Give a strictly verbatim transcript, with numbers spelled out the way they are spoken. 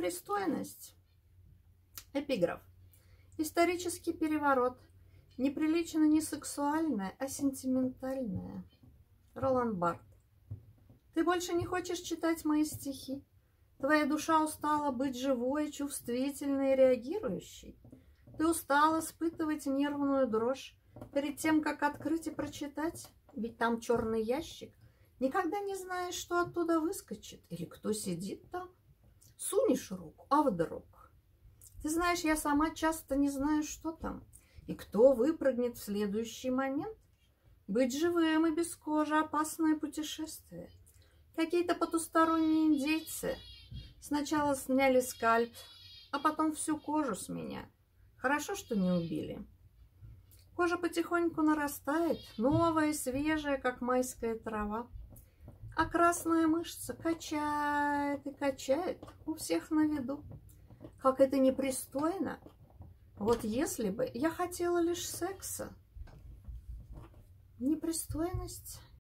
Непристойность. Эпиграф. Исторический переворот. Неприлично не сексуальное, а сентиментальное. Ролан Барт. Ты больше не хочешь читать мои стихи? Твоя душа устала быть живой, чувствительной и реагирующей? Ты устала испытывать нервную дрожь перед тем, как открыть и прочитать? Ведь там черный ящик. Никогда не знаешь, что оттуда выскочит или кто сидит там. Сунешь руку, а вдруг? Ты знаешь, я сама часто не знаю, что там и кто выпрыгнет в следующий момент. Быть живым и без кожи — опасное путешествие. Какие-то потусторонние индейцы сначала сняли скальп, а потом всю кожу с меня. Хорошо, что не убили. Кожа потихоньку нарастает, новая, свежая, как майская трава. А красная мышца качает и качает у всех на виду. Как это непристойно! Вот если бы я хотела лишь секса. Непристойность